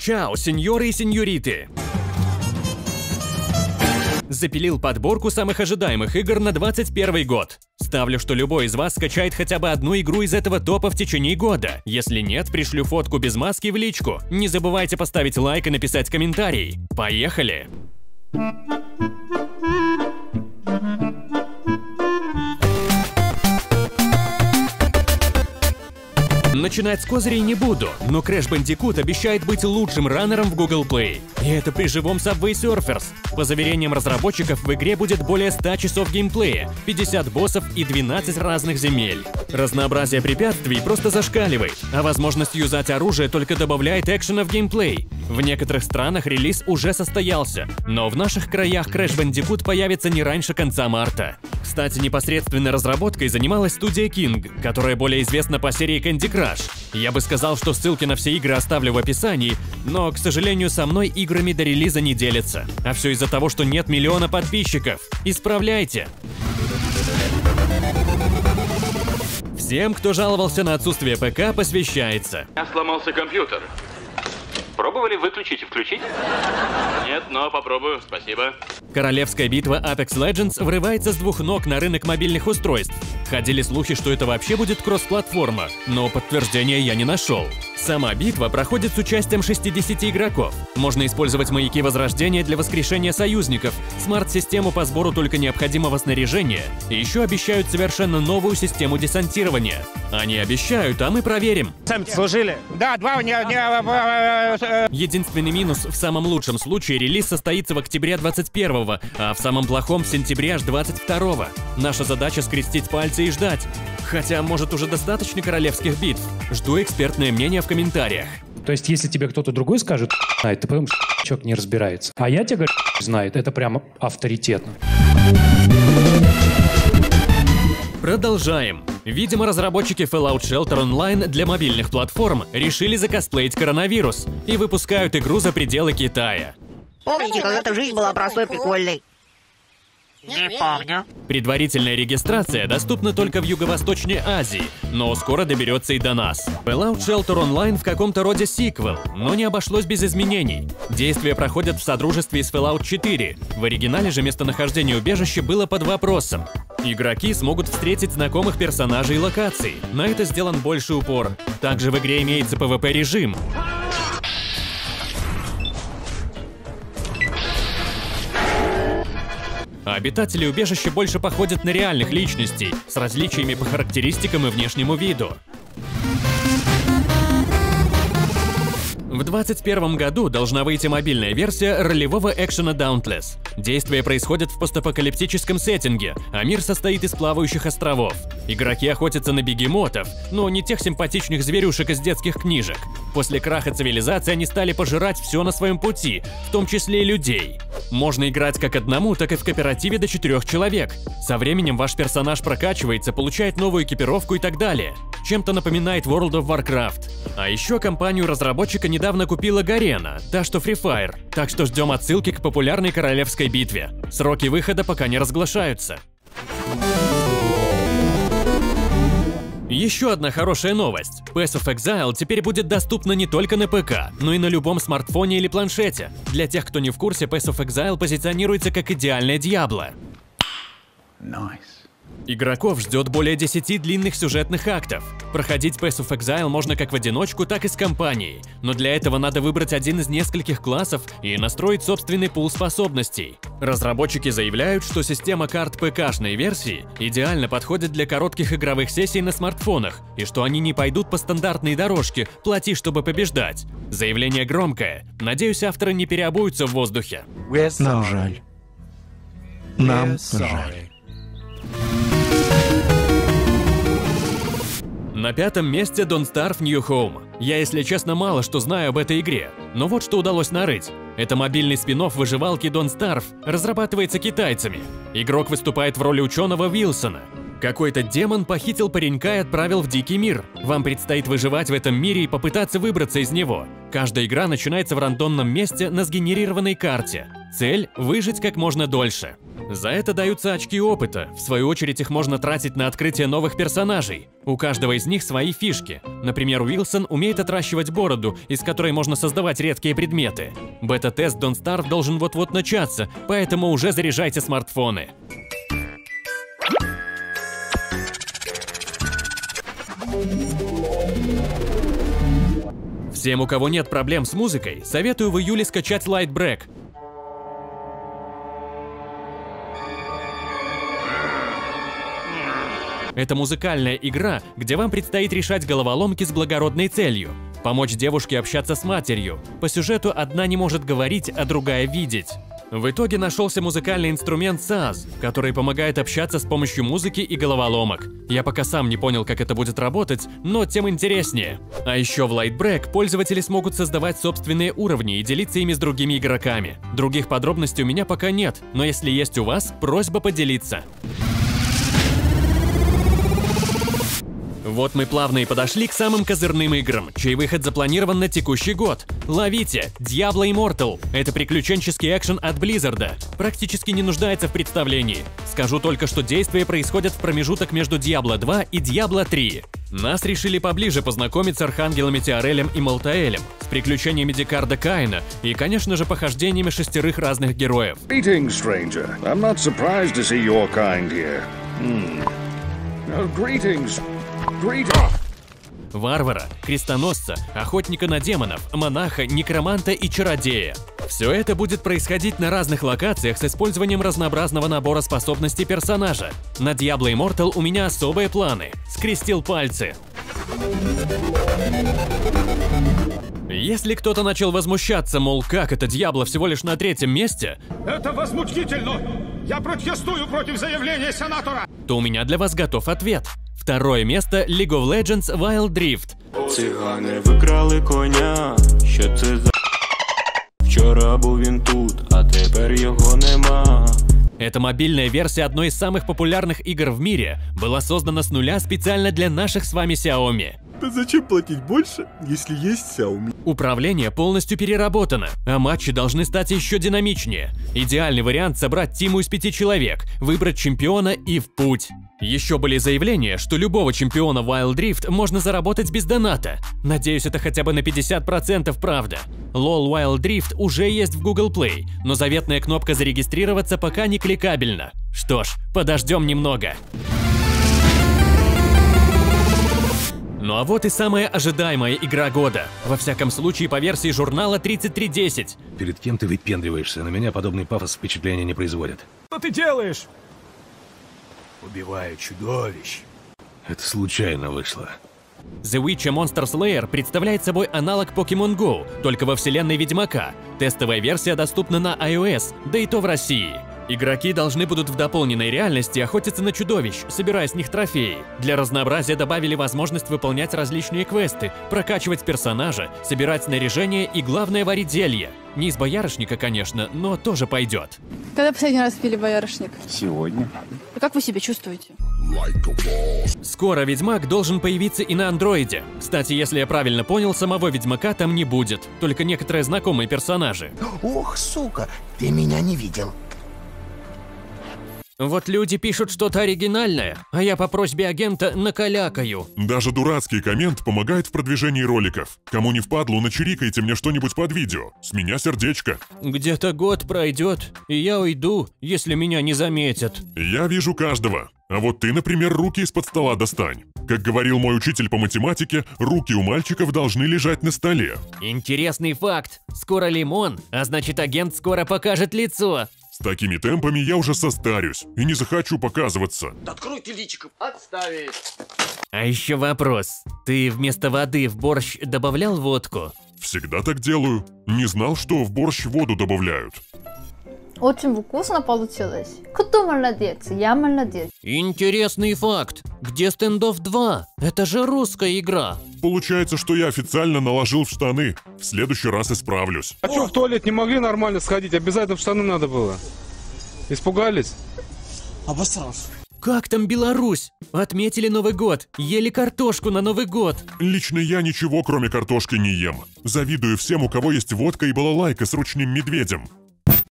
Чао, сеньоры и сеньориты! Запилил подборку самых ожидаемых игр на 2021 год. Ставлю, что любой из вас скачает хотя бы одну игру из этого топа в течение года. Если нет, пришлю фотку без маски в личку. Не забывайте поставить лайк и написать комментарий. Поехали! Начинать с козырей не буду, но Crash Bandicoot обещает быть лучшим раннером в Google Play. И это при живом Subway Surfers. По заверениям разработчиков, в игре будет более 100 часов геймплея, 50 боссов и 12 разных земель. Разнообразие препятствий просто зашкаливает, а возможность юзать оружие только добавляет экшена в геймплей. В некоторых странах релиз уже состоялся, но в наших краях Crash Bandicoot появится не раньше конца марта. Кстати, непосредственно разработкой занималась студия King, которая более известна по серии Candy Crush. Я бы сказал, что ссылки на все игры оставлю в описании, но, к сожалению, со мной играми до релиза не делятся. А все из-за того, что нет миллиона подписчиков. Исправляйте! Всем, кто жаловался на отсутствие ПК, посвящается. У меня сломался компьютер. Пробовали выключить и включить? Нет, но попробую, спасибо. Королевская битва Apex Legends врывается с двух ног на рынок мобильных устройств. Ходили слухи, что это вообще будет кросс-платформа, но подтверждения я не нашел. Сама битва проходит с участием 60 игроков. Можно использовать маяки возрождения для воскрешения союзников, смарт-систему по сбору только необходимого снаряжения, и еще обещают совершенно новую систему десантирования. Они обещают, а мы проверим. Сами служили? Да, Единственный минус: в самом лучшем случае релиз состоится в октябре 21-го, а в самом плохом — в сентябре аж 22-го. Наша задача — скрестить пальцы и ждать. Хотя, может, уже достаточно королевских битв. Жду экспертное мнение в комментариях. То есть, если тебе кто-то другой скажет, ты потому что человек не разбирается. А я тебе говорю, знает, это прямо авторитетно. Продолжаем. Видимо, разработчики Fallout Shelter Online для мобильных платформ решили закосплеить коронавирус и выпускают игру за пределы Китая. Помните, когда-то жизнь была простой, прикольной? Не помню. Предварительная регистрация доступна только в Юго-Восточной Азии, но скоро доберется и до нас. Fallout Shelter Online в каком-то роде сиквел, но не обошлось без изменений. Действия проходят в содружестве с Fallout 4. В оригинале же местонахождение убежища было под вопросом. Игроки смогут встретить знакомых персонажей и локаций. На это сделан больший упор. Также в игре имеется PvP-режим. А обитатели убежища больше походят на реальных личностей, с различиями по характеристикам и внешнему виду. В 2021 году должна выйти мобильная версия ролевого экшена Dauntless. Действие происходит в постапокалиптическом сеттинге, а мир состоит из плавающих островов. Игроки охотятся на бегемотов, но не тех симпатичных зверюшек из детских книжек. После краха цивилизации они стали пожирать все на своем пути, в том числе и людей. Можно играть как одному, так и в кооперативе до 4 человек. Со временем ваш персонаж прокачивается, получает новую экипировку и так далее. Чем-то напоминает World of Warcraft. А еще компанию разработчика недавно купила Garena, та что Free Fire, так что ждем отсылки к популярной королевской битве. Сроки выхода пока не разглашаются. Еще одна хорошая новость. Path of Exile теперь будет доступна не только на ПК, но и на любом смартфоне или планшете. Для тех, кто не в курсе, Path of Exile позиционируется как идеальное Diablo. Игроков ждет более 10 длинных сюжетных актов. Проходить Path of Exile можно как в одиночку, так и с компанией, но для этого надо выбрать один из нескольких классов и настроить собственный пул способностей. Разработчики заявляют, что система карт ПК-шной версии идеально подходит для коротких игровых сессий на смартфонах, и что они не пойдут по стандартной дорожке «плати, чтобы побеждать». Заявление громкое. Надеюсь, авторы не переобуются в воздухе. Нам жаль. Нам жаль. На 5-м месте Don't Starve New Home. Я, если честно, мало что знаю об этой игре, но вот что удалось нарыть. Это мобильный спин-офф выживалки Don't Starve, разрабатывается китайцами. Игрок выступает в роли ученого Вилсона. Какой-то демон похитил паренька и отправил в дикий мир. Вам предстоит выживать в этом мире и попытаться выбраться из него. Каждая игра начинается в рандомном месте на сгенерированной карте. Цель – выжить как можно дольше. За это даются очки опыта, в свою очередь их можно тратить на открытие новых персонажей. У каждого из них свои фишки. Например, Уилсон умеет отращивать бороду, из которой можно создавать редкие предметы. Бета-тест Don't Starve должен вот-вот начаться, поэтому уже заряжайте смартфоны. Всем, у кого нет проблем с музыкой, советую в июле скачать Lightbreak. Это музыкальная игра, где вам предстоит решать головоломки с благородной целью. Помочь девушке общаться с матерью. По сюжету одна не может говорить, а другая видеть. В итоге нашелся музыкальный инструмент Saz, который помогает общаться с помощью музыки и головоломок. Я пока сам не понял, как это будет работать, но тем интереснее. А еще в Lightbreak пользователи смогут создавать собственные уровни и делиться ими с другими игроками. Других подробностей у меня пока нет, но если есть у вас, просьба поделиться. Вот мы плавно и подошли к самым козырным играм, чей выход запланирован на текущий год. Ловите! Diablo Immortal. Это приключенческий экшен от Blizzard. Практически не нуждается в представлении. Скажу только, что действия происходят в промежуток между Diablo 2 и Diablo 3. Нас решили поближе познакомить с архангелами Теорелем и Малтаэлем, с приключениями Декарда Каина и, конечно же, похождениями 6 разных героев. Greetings, stranger. I'm not surprised to see your kind here. Greetings. Варвара, крестоносца, охотника на демонов, монаха, некроманта и чародея. Все это будет происходить на разных локациях с использованием разнообразного набора способностей персонажа. На Diablo Immortal у меня особые планы. Скрестил пальцы. Если кто-то начал возмущаться, мол, как это Diablo всего лишь на 3-м месте, это возмутительно! Я протестую против заявления сенатора! То у меня для вас готов ответ. 2-е место League of Legends Wild Rift. Цигани викрали коня, що це за... Вчора був він тут, а тепер його нема. Эта мобильная версия одной из самых популярных игр в мире была создана с нуля специально для наших с вами Xiaomi. Да зачем платить больше, если есть Xiaomi? Управление полностью переработано, а матчи должны стать еще динамичнее. Идеальный вариант — собрать тиму из 5 человек, выбрать чемпиона и в путь. Еще были заявления, что любого чемпиона Wild Rift можно заработать без доната. Надеюсь, это хотя бы на 50% правда. LoL Wild Rift уже есть в Google Play, но заветная кнопка зарегистрироваться пока не кликабельна. Что ж, подождем немного. Ну а вот и самая ожидаемая игра года. Во всяком случае, по версии журнала 3310. Перед кем ты выпендриваешься? На меня подобный пафос впечатления не производит. Что ты делаешь? Убиваю чудовищ. Это случайно вышло. The Witcher Monster Slayer представляет собой аналог Pokemon Go, только во вселенной Ведьмака. Тестовая версия доступна на iOS, да и то в России. Игроки должны будут в дополненной реальности охотиться на чудовищ, собирая с них трофеи. Для разнообразия добавили возможность выполнять различные квесты, прокачивать персонажа, собирать снаряжение и, главное, варить зелья. Не из боярышника, конечно, но тоже пойдет. Когда последний раз пили боярышник? Сегодня. А как вы себя чувствуете? Скоро Ведьмак должен появиться и на андроиде. Кстати, если я правильно понял, самого Ведьмака там не будет, только некоторые знакомые персонажи. Ох, сука, ты меня не видел. Вот люди пишут что-то оригинальное, а я по просьбе агента накалякаю. Даже дурацкий коммент помогает в продвижении роликов. Кому не впадлу, начирикайте мне что-нибудь под видео. С меня сердечко. Где-то год пройдет, и я уйду, если меня не заметят. Я вижу каждого. А вот ты, например, руки из-под стола достань. Как говорил мой учитель по математике, руки у мальчиков должны лежать на столе. Интересный факт. Скоро лимон, а значит, агент скоро покажет лицо. С такими темпами я уже состарюсь и не захочу показываться. Откройте личико. Отставить. А еще вопрос. Ты вместо воды в борщ добавлял водку? Всегда так делаю. Не знал, что в борщ воду добавляют. Очень вкусно получилось. Кто молодец? Я молодец. Интересный факт. Где Standoff 2? Это же русская игра. Получается, что я официально наложил в штаны. В следующий раз исправлюсь. А что, в туалет не могли нормально сходить? Обязательно в штаны надо было. Испугались? Обосрался. Как там Беларусь? Отметили Новый год, ели картошку на Новый год. Лично я ничего, кроме картошки, не ем. Завидую всем, у кого есть водка и балалайка с ручным медведем.